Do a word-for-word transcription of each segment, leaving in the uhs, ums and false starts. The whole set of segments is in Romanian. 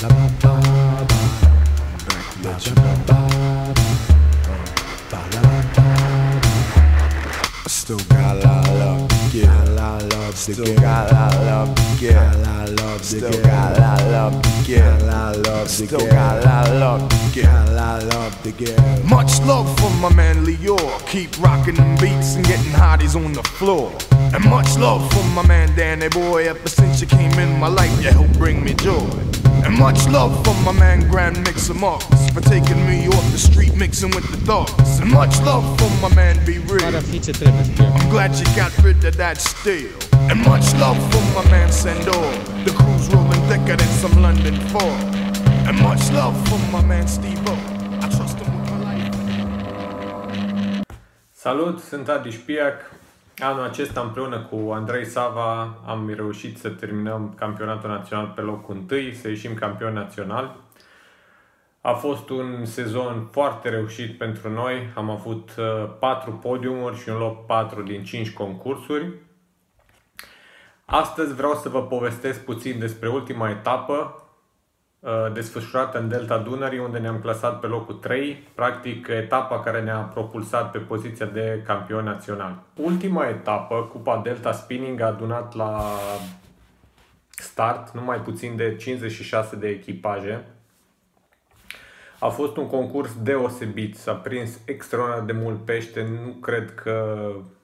Still got a lot of love to give, a lot of love, still got a lot of love to give, a lot of love, still got a lot of love to give, a lot of love, still got a lot of love to give, a lot of love to give. Much love for my man Lior, keep rocking them beats and getting hotties on the floor. And much love for my man Danny Boy, ever since you came in my life, you helped bring me joy. And much love for my man Grand Mixer Marcus, for taking me off the street mixing with the thugs. And much love for my man Be Real, I'm glad you got rid of that steel. And much love for my man Sendor, the crew's rolling thicker than some London fog. And much love for my man Steve-O, I trust him with my life. Salut, sunt Adi Șpiac. Anul acesta împreună cu Andrei Sava am reușit să terminăm campionatul național pe locul întâi, să ieșim campion național. A fost un sezon foarte reușit pentru noi, am avut patru podiumuri și un loc patru din cinci concursuri. Astăzi vreau să vă povestesc puțin despre ultima etapă desfășurată în Delta Dunării, unde ne-am clasat pe locul trei, practic etapa care ne-a propulsat pe poziția de campion național. Ultima etapă, Cupa Delta Spinning, a adunat la start numai puțin de cincizeci și șase de echipaje. A fost un concurs deosebit, s-a prins extraordinar de mult pește, nu cred că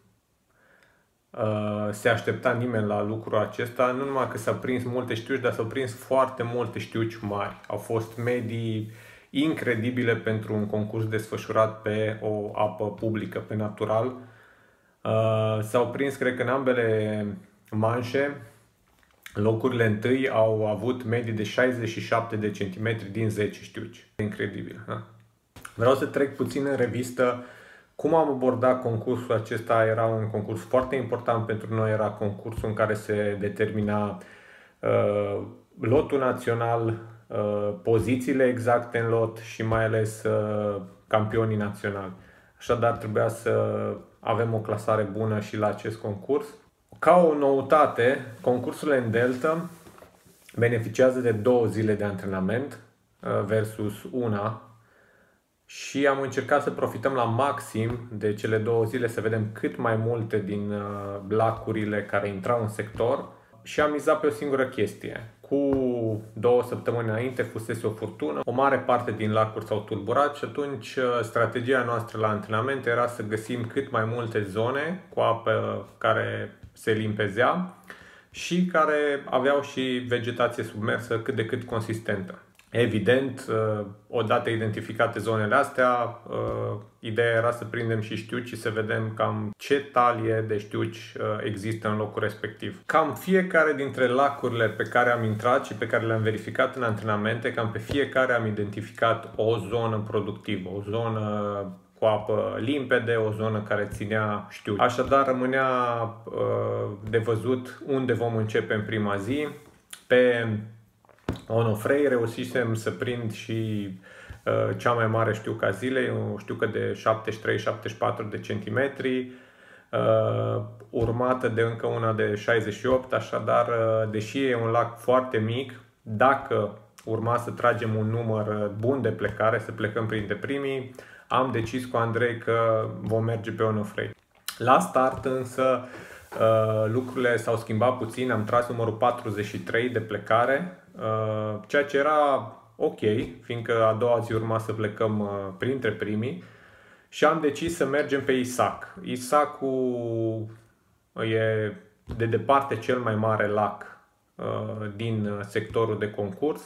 Uh, se aștepta nimeni la lucrul acesta, nu numai că s-au prins multe știuci, dar s-au prins foarte multe știuci mari. Au fost medii incredibile pentru un concurs desfășurat pe o apă publică, pe natural. Uh, s-au prins, cred că în ambele manșe, locurile întâi au avut medii de șaizeci și șapte de centimetri din zece știuci. Incredibil. Ha? Vreau să trec puțin în revistă cum am abordat concursul acesta. Era un concurs foarte important pentru noi, era concursul în care se determina uh, lotul național, uh, pozițiile exacte în lot și mai ales uh, campionii naționali. Așadar trebuia să avem o clasare bună și la acest concurs. Ca o noutate, concursurile în Delta beneficiază de două zile de antrenament uh, versus una. Și am încercat să profităm la maxim de cele două zile, să vedem cât mai multe din lacurile care intrau în sector și am mizat pe o singură chestie. Cu două săptămâni înainte fusese o furtună, o mare parte din lacuri s-au tulburat și atunci strategia noastră la antrenament era să găsim cât mai multe zone cu apă care se limpezea și care aveau și vegetație submersă cât de cât consistentă. Evident, odată identificate zonele astea, ideea era să prindem și știuci și să vedem cam ce talie de știuci există în locul respectiv. Cam fiecare dintre lacurile pe care am intrat și pe care le-am verificat în antrenamente, cam pe fiecare am identificat o zonă productivă, o zonă cu apă limpede, o zonă care ținea știuci. Așadar, rămânea de văzut unde vom începe în prima zi. Pe Onofrei reușisem să prind și uh, cea mai mare știucă a zilei, o știucă de șaptezeci și trei șaptezeci și patru de centimetri, uh, urmată de încă una de șaizeci și opt, așadar, uh, deși e un lac foarte mic, dacă urma să tragem un număr bun de plecare, să plecăm printre primii, am decis cu Andrei că vom merge pe Onofrei. La start însă uh, lucrurile s-au schimbat puțin, am tras numărul patruzeci și trei de plecare, ceea ce era ok, fiindcă a doua zi urma să plecăm printre primii și am decis să mergem pe Isac. Isacul e de departe cel mai mare lac din sectorul de concurs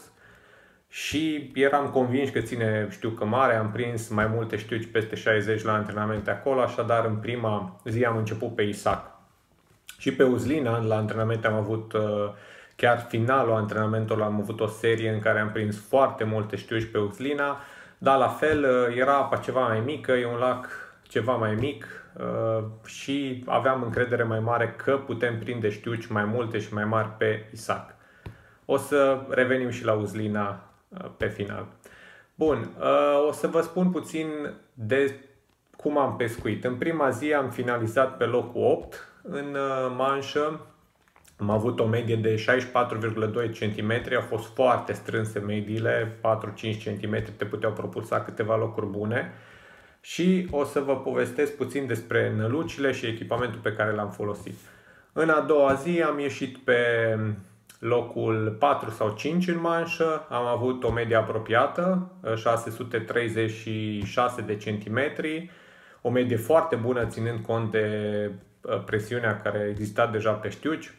și eram convins că ține știucă mare, am prins mai multe știuci, peste șaizeci la antrenamente acolo, așadar în prima zi am început pe Isac. Și pe Uzlina, la antrenamente am avut chiar finalul antrenamentului, am avut o serie în care am prins foarte multe știuci pe Uzlina, dar la fel era apa ceva mai mică, e un lac ceva mai mic și aveam încredere mai mare că putem prinde știuci mai multe și mai mari pe Isac. O să revenim și la Uzlina pe final. Bun, o să vă spun puțin de cum am pescuit. În prima zi am finalizat pe locul opt în manșă. Am avut o medie de șaizeci și patru virgulă doi centimetri, au fost foarte strânse mediile, patru-cinci centimetri te puteau propulsa câteva locuri bune. Și o să vă povestesc puțin despre nălucile și echipamentul pe care l-am folosit. În a doua zi am ieșit pe locul patru sau cinci în manșă, am avut o medie apropiată, șase sute treizeci și șase de centimetri, o medie foarte bună ținând cont de presiunea care exista deja pe știuci.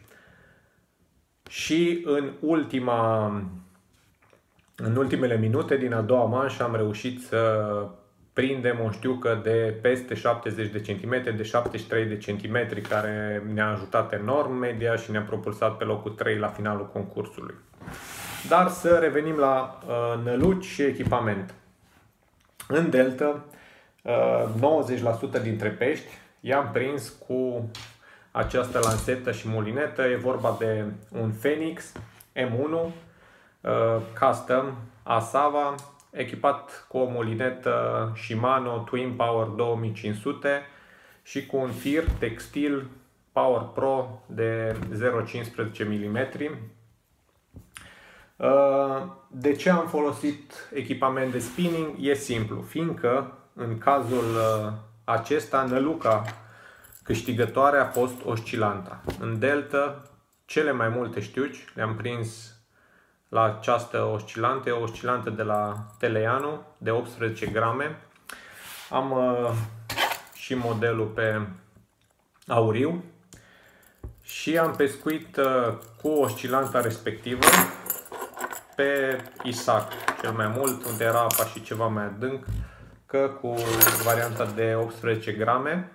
Și în, ultima, în ultimele minute din a doua manșă am reușit să prindem o știucă de peste șaptezeci de centimetri, de șaptezeci și trei de centimetri, care ne-a ajutat enorm media și ne-a propulsat pe locul trei la finalul concursului. Dar să revenim la uh, năluci și echipament. În delta, uh, nouăzeci la sută dintre pești i-am prins cu această lansetă și mulinetă. E vorba de un Phoenix M unu uh, Custom Asava, echipat cu o mulinetă Shimano Twin Power două mii cinci sute și cu un fir textil Power Pro de zero virgulă cincisprezece milimetri. De ce am folosit echipament de spinning? E simplu, fiindcă în cazul acesta năluca câștigătoare a fost oscilanta. În delta, cele mai multe știuci le-am prins la această oscilantă, o oscilantă de la Teleanu de optsprezece grame. Am uh, și modelul pe auriu și am pescuit uh, cu oscilanta respectivă pe Isac cel mai mult, unde era apa și ceva mai adânc, că cu varianta de optsprezece grame.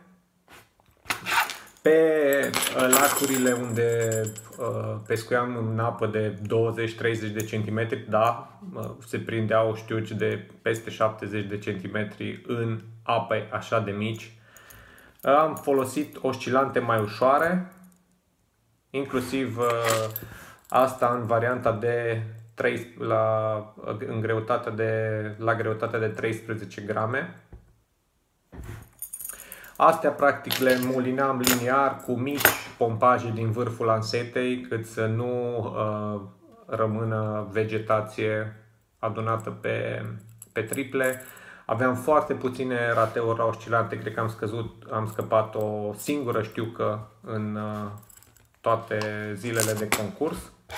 Pe lacurile unde uh, pescuiam în apă de douăzeci treizeci de centimetri, da, uh, se prindeau știuci de peste șaptezeci de centimetri în ape așa de mici. Uh, am folosit oscilante mai ușoare, inclusiv uh, asta în varianta de trei, la, în greutate de, la greutatea de treisprezece grame. Astea practic le mulineam liniar cu mici pompaje din vârful lansetei, cât să nu uh, rămână vegetație adunată pe, pe triple. Aveam foarte puține rateuri la oscilante, cred că am, scăzut, am scăpat o singură știucă în uh, toate zilele de concurs.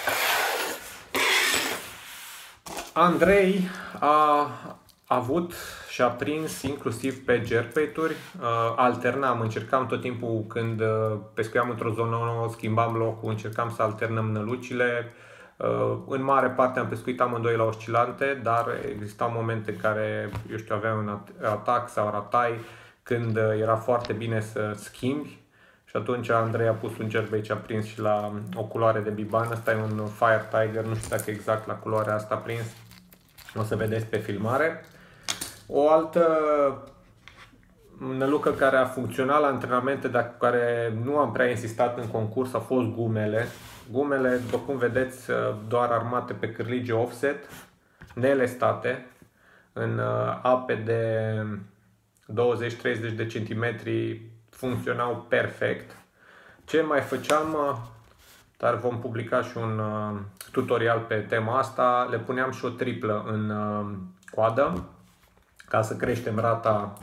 Andrei a avut și a prins inclusiv pe jerkbait-uri, alternam, încercam tot timpul când pescuiam într-o zonă nouă, schimbam locul, încercam să alternăm nălucile. În mare parte am pescuit amândoi la oscilante, dar existau momente în care, eu știu, aveam un atac sau ratai, când era foarte bine să schimbi. Și atunci Andrei a pus un jerkbait și a prins și la o culoare de biban. Asta e un Fire Tiger, nu știu dacă exact la culoarea asta a prins. O să vedeți pe filmare. O altă nălucă care a funcționat la antrenamente, dar cu care nu am prea insistat în concurs, a fost gumele. Gumele, după cum vedeți, doar armate pe cârlige offset, nelestate, în ape de douăzeci treizeci de centimetri, funcționau perfect. Ce mai făceam, dar vom publica și un tutorial pe tema asta, le puneam și o triplă în coadă, ca să creștem rata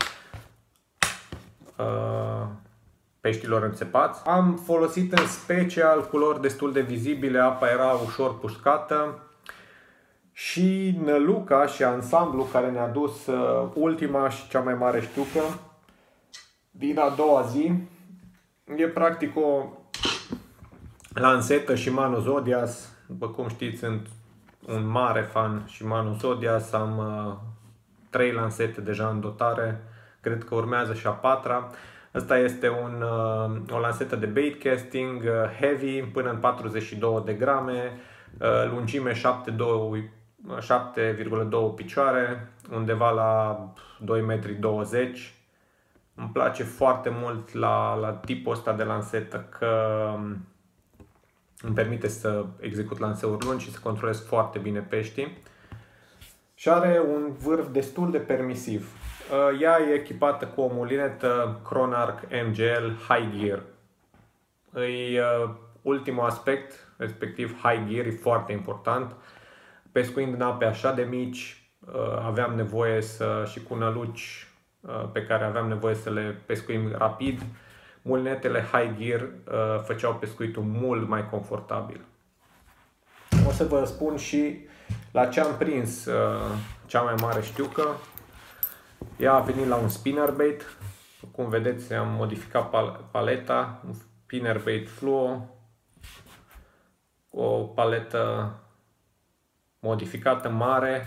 uh, peștilor înțepați. Am folosit în special culori destul de vizibile, apa era ușor pușcată și năluca și ansamblu care ne-a dus uh, ultima și cea mai mare știucă din a doua zi. E practic o lansetă Shimano Zodias. După cum știți, sunt un mare fan Shimano Zodias, am uh, trei lansete deja în dotare, cred că urmează și a patra. Asta este un, uh, o lansetă de baitcasting uh, heavy până în patruzeci și două de grame, uh, lungime șapte virgulă doi picioare, undeva la doi virgulă douăzeci metri. Îmi place foarte mult la, la tipul ăsta de lansetă că îmi permite să execut lanseuri lungi și să controlez foarte bine peștii. Și are un vârf destul de permisiv. Ea e echipată cu o mulinetă Chronarch M G L High Gear. E ultimul aspect, respectiv high gear, e foarte important. Pescuind în ape așa de mici, uh, aveam nevoie să, și cu năluci uh, pe care aveam nevoie să le pescuim rapid, mulinetele high gear uh, făceau pescuitul mult mai confortabil. O să vă spun și la ce am prins uh, cea mai mare știucă. Ea a venit la un spinnerbait. Cum vedeți, am modificat pal paleta, un spinnerbait fluo, o paletă modificată mare.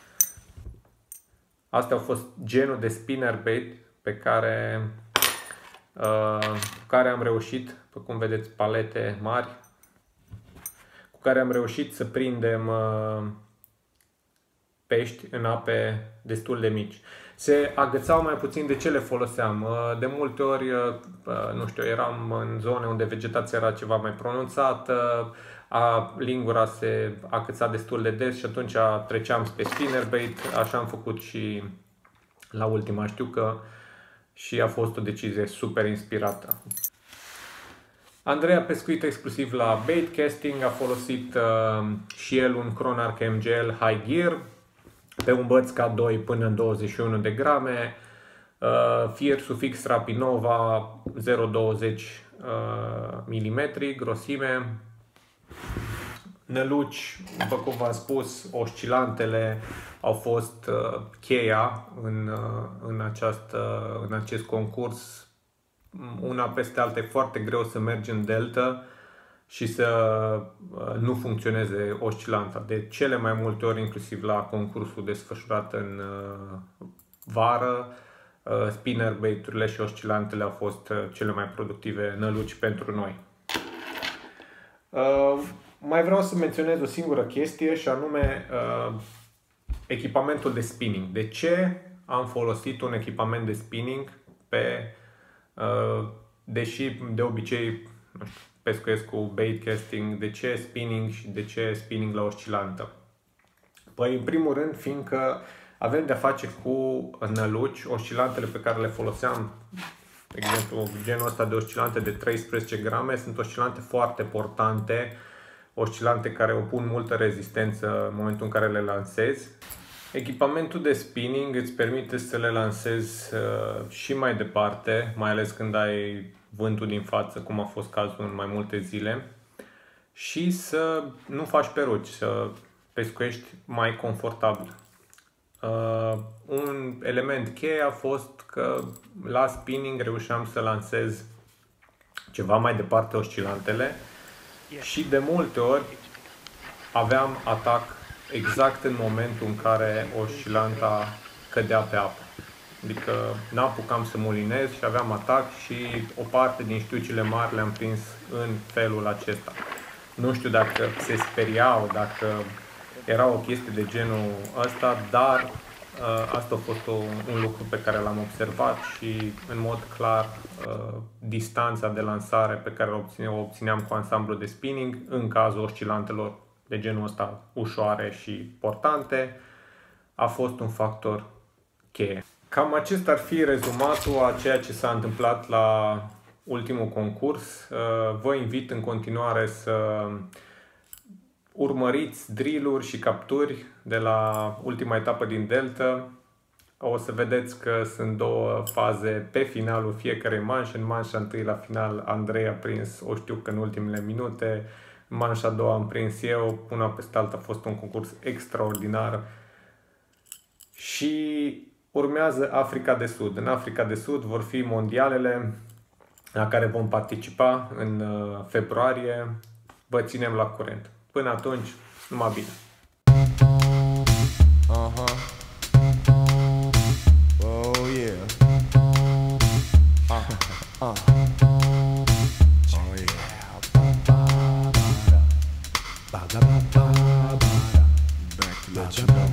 Astea au fost genul de spinnerbait pe care, uh, cu care am reușit, pe cum vedeți, palete mari, cu care am reușit să prindem uh, pești în ape destul de mici. Se agățau mai puțin. De ce le foloseam? De multe ori, nu știu, eram în zone unde vegetația era ceva mai pronunțată, a, lingura se agăța destul de des și atunci treceam spre spinnerbait. Așa am făcut și la ultima știucă și a fost o decizie super inspirată. Andrei a pescuit exclusiv la bait casting, a folosit uh, și el un Chronarch M G L High Gear pe un băț K doi până în douăzeci și unu de grame, uh, fier sufix Rapinova zero virgulă douăzeci uh, milimetri grosime, năluci, după cum v-am spus, oscilantele au fost uh, cheia în, uh, în, această, în acest concurs. Una peste alta e foarte greu să mergi în delta și să uh, nu funcționeze oscilanta. De cele mai multe ori, inclusiv la concursul desfășurat în uh, vară, uh, spinnerbait-urile și oscilantele au fost uh, cele mai productive năluci pentru noi. Uh, mai vreau să menționez o singură chestie și anume uh, echipamentul de spinning. De ce am folosit un echipament de spinning pe, uh, deși de obicei, nu știu, pescuiesc cu bait casting, de ce spinning și de ce spinning la oscilantă? Păi, în primul rând, fiindcă avem de-a face cu năluci, oscilantele pe care le foloseam, de exemplu, genul ăsta de oscilante de treisprezece grame, sunt oscilante foarte portante, oscilante care opun multă rezistență în momentul în care le lansezi. Echipamentul de spinning îți permite să le lansezi uh, și mai departe, mai ales când ai vântul din față, cum a fost cazul în mai multe zile, și să nu faci peruci, să pescuiești mai confortabil. Uh, un element cheie a fost că la spinning reușeam să lansez ceva mai departe oscilantele și de multe ori aveam atac exact în momentul în care oscilanta cădea pe apă. Adică n-apucam să mulinez și aveam atac și o parte din știucile mari le-am prins în felul acesta. Nu știu dacă se speriau, dacă era o chestie de genul ăsta, dar uh, asta a fost o, un lucru pe care l-am observat și în mod clar uh, distanța de lansare pe care o, obține, o obțineam cu ansamblu de spinning în cazul oscilantelor de genul ăsta ușoare și portante a fost un factor cheie. Cam acesta ar fi rezumatul a ceea ce s-a întâmplat la ultimul concurs. Vă invit în continuare să urmăriți drill-uri și capturi de la ultima etapă din delta. O să vedeți că sunt două faze pe finalul fiecarei manșe. În manșa întâi, la final, Andrei a prins o știucă în ultimele minute. În manșa a doua am prins eu. Una peste alta a fost un concurs extraordinar. Și urmează Africa de Sud. În Africa de Sud vor fi mondialele la care vom participa în februarie. Vă ținem la curent. Până atunci, numai bine! Uh-huh. Oh yeah. Uh, uh. Oh yeah. Ba da ba ba ba. Back to let you know.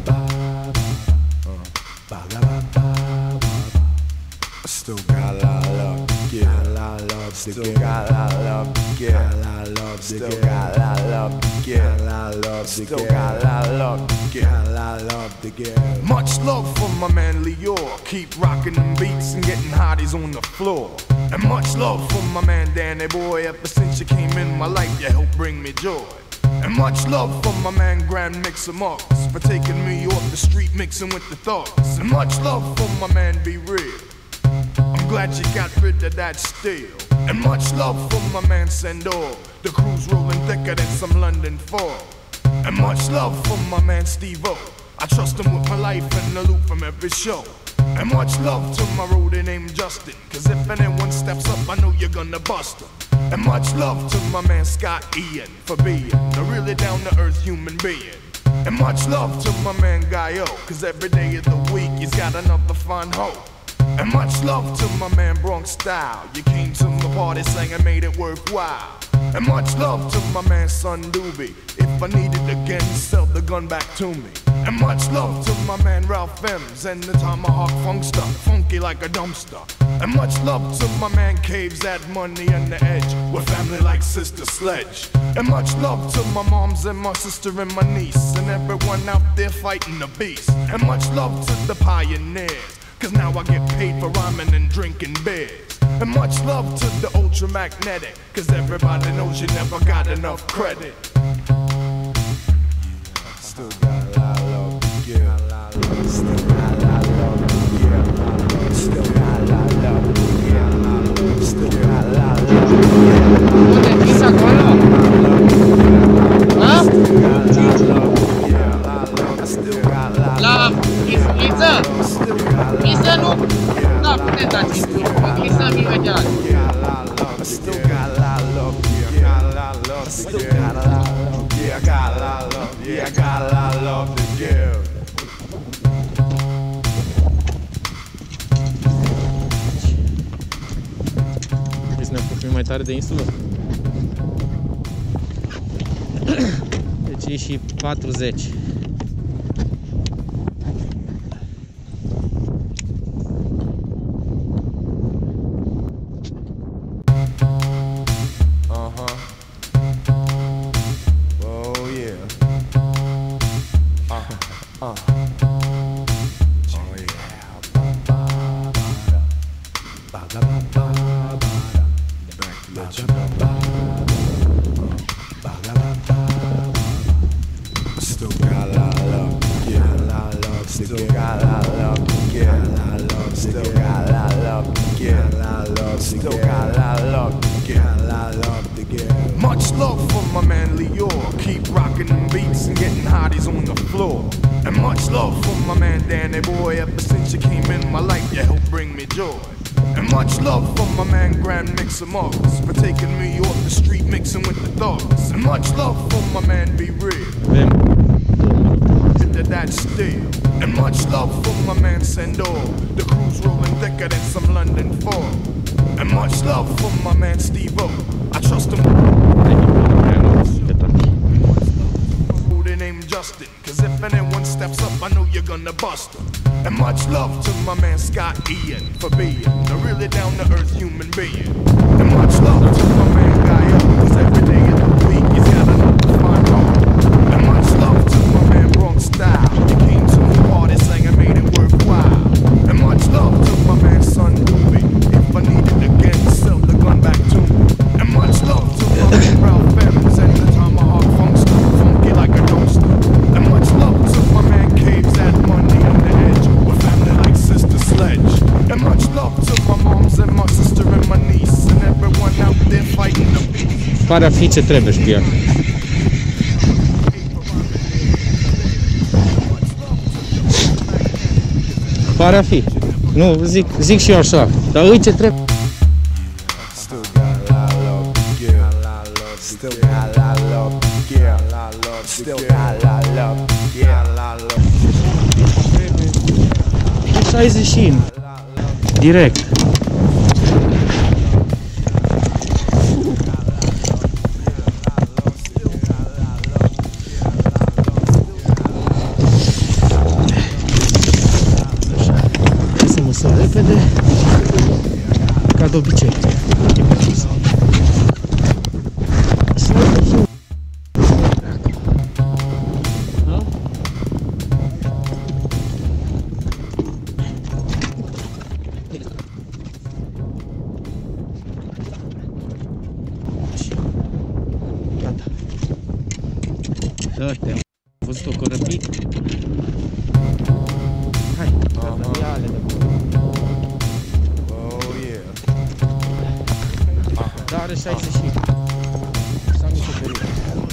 Ba da ba ba ba. Still got a lot of love, yeah. A lot of love, still got a lot of love. give. Got a lot of love to give. Got a lot of love to give. Got a lot of love to give. Got a lot of love to give. Got a lot of love to give. Much love for my man Lior. Keep rocking them beats and getting hotties on the floor. And much love for my man Danny Boy. Ever since you came in my life, you helped bring me joy. And much love for my man Grand Mixer Marks for taking me off the street mixing with the thugs. And much love for my man Be Real. I'm glad you got rid of that steel. And much love for my man Sendor. The crew's rolling thicker than some London fog. And much love for my man Steve-O. I trust him with my life and the loot from every show. And much love to my roadie named Justin, cause if anyone steps up I know you're gonna bust him. And much love to my man Scott Ian for being a really down-to-earth human being. And much love to my man Gaio, cause every day of the week he's got another fun hoe. And much love to my man Bronx Style. You came to my party, sang and made it worthwhile. And much love to my man Son Doobie. If I need it again, sell the gun back to me. And much love to my man Ralph Ems and the Tomahawk Funkster, funky like a dumpster. And much love to my man Caves, that money on the edge, with family like Sister Sledge. And much love to my moms and my sister and my niece, and everyone out there fighting the beast. And much love to the pioneers, cause now I get paid for rhyming and drinking beers. And much love to the ultramagnetic, cause everybody knows you never got enough credit. Still got a lot of love to give. Still got a lot of love to give. Still got a lot of love to give. Still got a lot of love to give. Unde fiți acolo? Da? La Ghisliță? Ghisliță nu? Da, puteți dați Ghisliță imediat. Still got a lot of love, yeah, got a lot of love, still got a lot of love, yeah, I got a lot of love, yeah, I got a lot of love to give. Vrei să ne apropiem mai tare de insulă? Deci e și patruzeci. Still got a lot of love, yeah, a lot of love, still got a lot of love, yeah, a lot of love, still got a lot of love, yeah, a lot of love, still got a lot of love, yeah, a lot of love to give. Much love for my man Lior, keep rocking them beats and getting hotties on the floor. And much love for my man Danny Boy, ever since you came in my life, you helped bring me joy. And much love for my man Grand Mixer Marks for taking me off the street mixing with the thugs. And much love for my man Be Real. Did that still. And much love for my man Sendor. The crew's rolling thicker than some London fog. And much love for my man Steve-O. I trust him. They named Justin, cause if anyone steps up, I know you're gonna bust him. And much love to my man Scott Ian for being a really down-to-earth human being. And much love to my man Gaio, cause every day of the week he's got another fun home. And much love to my man Bronx Style. He came to the party, sang and made it worthwhile. And much love to my man Son Doobie. If I need it again, sell the gun back to me. And much love to my man Ralph Ems and the Tomahawk Funkster, funky like a dumpster. And much love to my man Caves, that money on the edge, with family like Sister Sledge. And much love to my moms and my sister and my niece, and everyone out there fighting the beast. Pare a fi ce trebuie știa. Pare a fi. Nu, zic, zic și eu așa, dar îi ce trebuie. Still got a lot of love, yeah, a lot of love, still got a lot of love, yeah, a lot of love, still got a lot of love, yeah, a lot of love. șaizeci și unu. Direct. Să măsăm repede, ca de obicei. corăbit. Hai, uh-huh. Ia-le de acolo. Oh, yeah. Da, are șaizeci și s-a mici o perucă.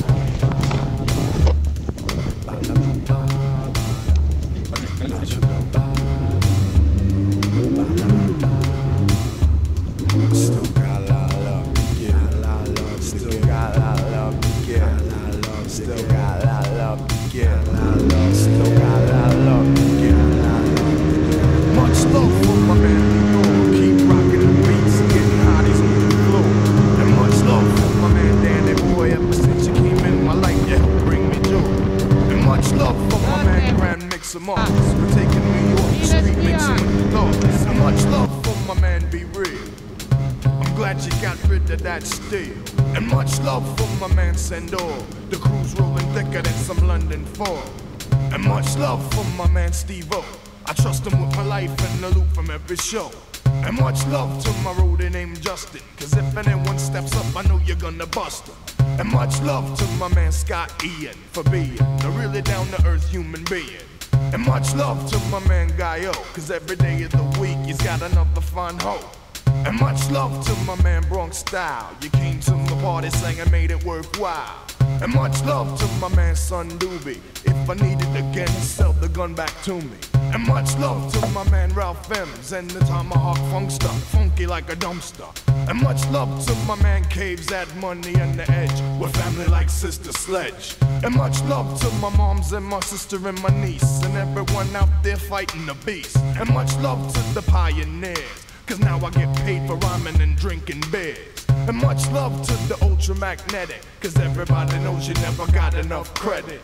Still got a lot of love, yeah, a lot of love. Still got a lot of love, yeah, a lot of love. Still got a lot of love, yeah, a lot of love. Still got a lot of love, yeah, a lot of love. Much love for my man Leon. Keep rocking the beats and getting hotties on the floor. And much love for my man Danny Boy. Ever since you came in my life, you helped bring me joy. And much love for my man Grand Mixer Marcus for taking me off the street, mixing with the thoughts. And much love for my man Be Real. I'm glad you got rid of that steel. And much love for my man Sendor. The crew's rolling thicker than some London fog. And much love for my man Steve-O. I trust him with my life in the loop from every show. And much love to my roadie named Justin, cause if anyone steps up, I know you're gonna bust him. And much love to my man Scott Ian for being a really down-to-earth human being. And much love to my man Gaio, cause every day of the week he's got another fun hoe. And much love to my man Bronx Style. You came to my party, sang and made it worthwhile. And much love to my man Son Doobie. If I need it again, sell the gun back to me. And much love to my man Ralph Ems and the Tomahawk Funkster, funky like a dumpster. And much love to my man Caves, that money on the edge. We're family like Sister Sledge. And much love to my moms and my sister and my niece and everyone out there fighting the beast. And much love to the pioneers, cause now I get paid for rhyming and drinking beers. And much love to the ultramagnetic, cause everybody knows you never got enough credit.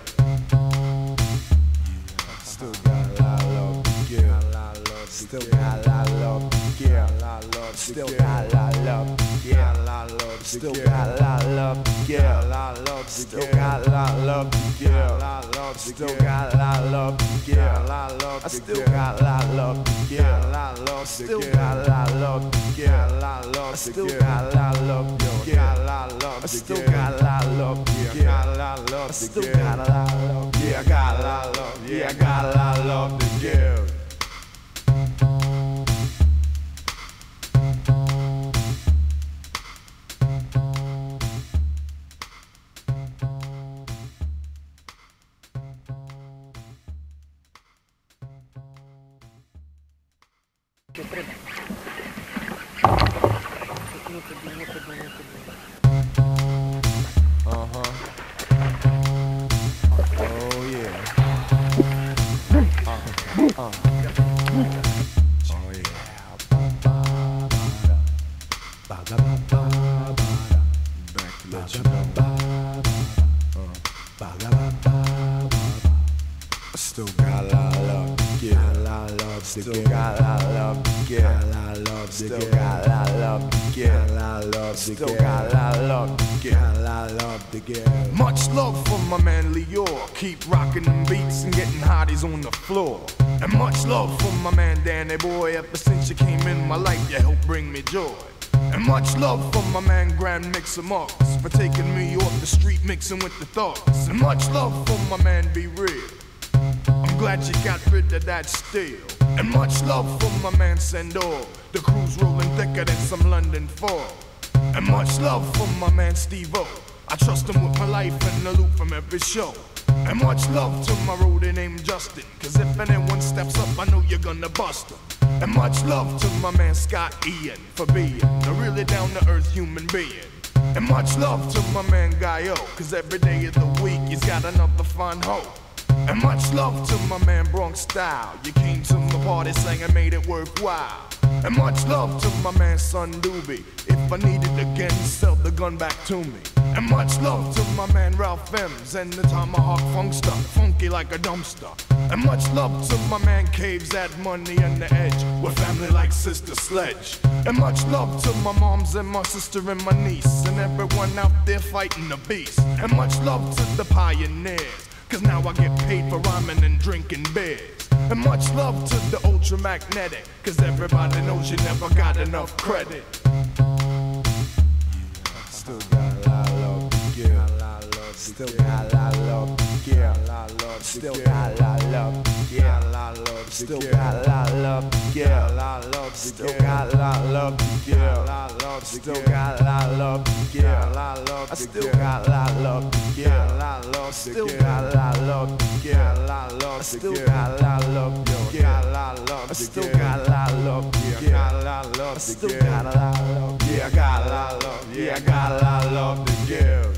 Still got a lot of love, yeah, a lot of love. Still got a lot of love, yeah, a lot of love. Still got a lot of love, yeah, a lot of love. Still got a lot of love, yeah, a lot of love. Still got a lot of love, yeah, a lot of love. Still got a lot of love, yeah, a lot of love. I still got a lot of love, yeah, a lot of love. Still got a lot of love, yeah, a lot of love. I still got a lot of love, yeah, a lot of love. I still got a lot of love, yeah, got a lot of love. I still got a lot of love, yeah, I got a lot of love, yeah, I got a lot of love to give. Uh-huh. Oh yeah. Uh, uh. Oh yeah. Back to let you know. I still got a lot of love, yeah, a lot of love. Still got a lot of love, yeah, a lot of love. Still got a lot of love, yeah, a lot of love. Still got a lot of love, yeah, a lot of love to give. Much love for my man Lior. Keep rocking them beats and getting hotties on the floor. And much love for my man Danny Boy. Ever since you came in my life, you helped bring me joy. And much love for my man Grand Mixer Marcus for taking me off the street, mixing with the thoughts. And much love for my man Be Real. I'm glad you got rid of that steel. And much love for my man Sendor. The crew's rolling thicker than some London fog. And much love for my man Steve-O. I trust him with my life in the loop from every show. And much love to my roadie named Justin, cause if anyone steps up, I know you're gonna bust him. And much love to my man Scott Ian for being a really down-to-earth human being. And much love to my man Gaio, cause every day of the week he's got another fun hoe. And much love to my man Bronx Style. You came to my party, sang and made it worthwhile. And much love to my man Son Doobie. If I need it again, sell the gun back to me. And much love to my man Ralph Ems and the Tomahawk Funkster, funky like a dumpster. And much love to my man Caves, that money on the edge. We're family like Sister Sledge. And much love to my moms and my sister and my niece and everyone out there fighting the beast. And much love to the pioneers, cause now I get paid for rhyming and drinking beers. And much love to the ultramagnetic, cause everybody knows you never got enough credit. Still got a lot of love, yeah, a lot of love. Still got a lot of love, give. Still got a lot of love to give. Still got a lot of love to give. Still got a lot of love to give. Still got a lot of love to give. I still got a lot of love to give. Still got a lot of love to give. I still got a lot of love to give. I still got a lot of love to give. I still got a lot of love. Yeah, I got a lot of love. Yeah, I got a lot of love to give.